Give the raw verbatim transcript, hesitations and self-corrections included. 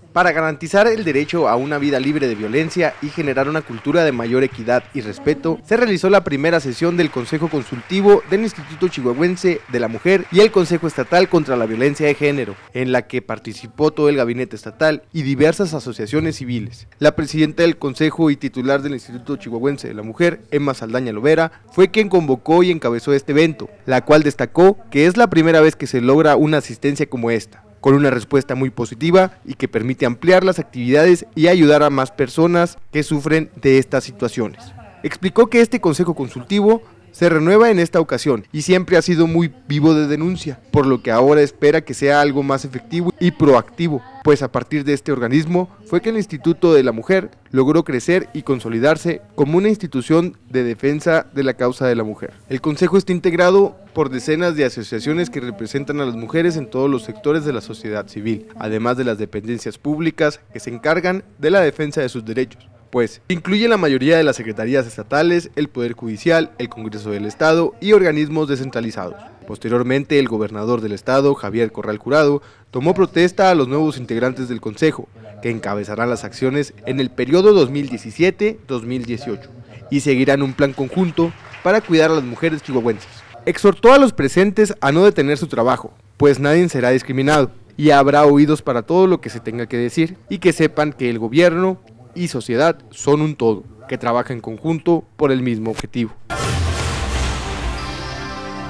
Para garantizar el derecho a una vida libre de violencia y generar una cultura de mayor equidad y respeto, se realizó la primera sesión del Consejo Consultivo del Instituto Chihuahuense de la Mujer y el Consejo Estatal contra la Violencia de Género, en la que participó todo el gabinete estatal y diversas asociaciones civiles. La presidenta del Consejo y titular del Instituto Chihuahuense de la Mujer, Emma Saldaña Lovera, fue quien convocó y encabezó este evento, la cual destacó que es la primera vez que se logra una asistencia como esta, con una respuesta muy positiva y que permite ampliar las actividades y ayudar a más personas que sufren de estas situaciones. Explicó que este consejo consultivo se renueva en esta ocasión y siempre ha sido muy vivo de denuncia, por lo que ahora espera que sea algo más efectivo y proactivo, pues a partir de este organismo fue que el Instituto de la Mujer logró crecer y consolidarse como una institución de defensa de la causa de la mujer. El consejo está integrado por decenas de asociaciones que representan a las mujeres en todos los sectores de la sociedad civil, además de las dependencias públicas que se encargan de la defensa de sus derechos, pues incluye la mayoría de las secretarías estatales, el Poder Judicial, el Congreso del Estado y organismos descentralizados. Posteriormente, el gobernador del estado, Javier Corral Jurado, tomó protesta a los nuevos integrantes del consejo, que encabezarán las acciones en el periodo dos mil diecisiete a dos mil dieciocho y seguirán un plan conjunto para cuidar a las mujeres chihuahuenses. Exhortó a los presentes a no detener su trabajo, pues nadie será discriminado y habrá oídos para todo lo que se tenga que decir, y que sepan que el gobierno y sociedad son un todo, que trabaja en conjunto por el mismo objetivo.